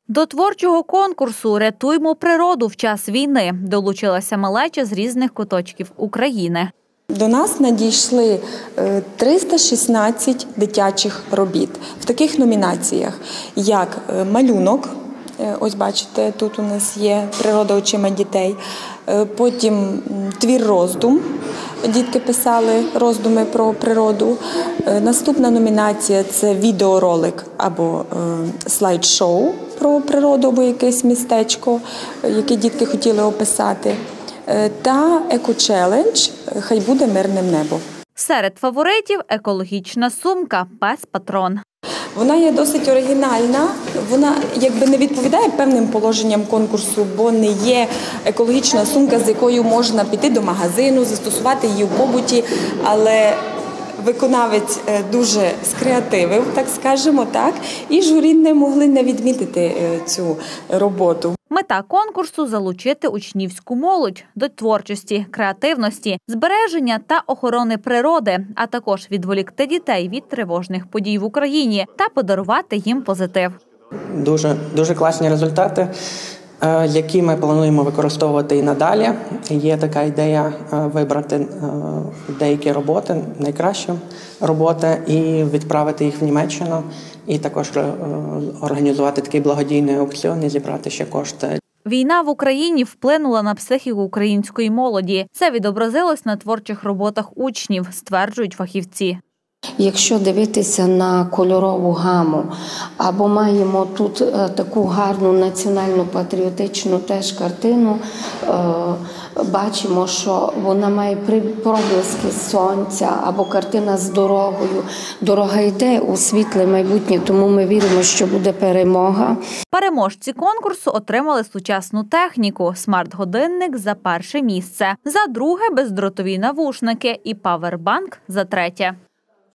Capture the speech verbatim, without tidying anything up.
До творчого конкурсу «Рятуймо природу в час війни» долучилася малеча з різних куточків України. До нас надійшли триста шістнадцять дитячих робіт в таких номінаціях, як малюнок, ось бачите, тут у нас є «Природа очима дітей», потім твір-роздум, дітки писали роздуми про природу. Наступна номінація – це відеоролик або слайд-шоу про природу або якесь містечко, яке дітки хотіли описати. Та еко-челендж «Хай буде мирним небо». Серед фаворитів – екологічна сумка «Пес-патрон». Вона є досить оригінальна, вона якби не відповідає певним положенням конкурсу, бо не є екологічна сумка, з якою можна піти до магазину, застосувати її в побуті, але виконавець дуже скреативив, так скажемо, так, і журі не могли не відмітити цю роботу. Мета конкурсу – залучити учнівську молодь до творчості, креативності, збереження та охорони природи, а також відволікти дітей від тривожних подій в Україні та подарувати їм позитив. Дуже, дуже класні результати, які ми плануємо використовувати і надалі. Є така ідея вибрати деякі роботи, найкращі роботи, і відправити їх в Німеччину, і також організувати такий благодійний аукціон і зібрати ще кошти. Війна в Україні вплинула на психіку української молоді. Це відобразилось на творчих роботах учнів, стверджують фахівці. Якщо дивитися на кольорову гаму, або маємо тут таку гарну національну патріотичну теж картину, бачимо, що вона має проблиски сонця, або картина з дорогою. Дорога йде у світле майбутнє, тому ми віримо, що буде перемога. Переможці конкурсу отримали сучасну техніку – смарт-годинник за перше місце, за друге – бездротові навушники і павербанк за третє.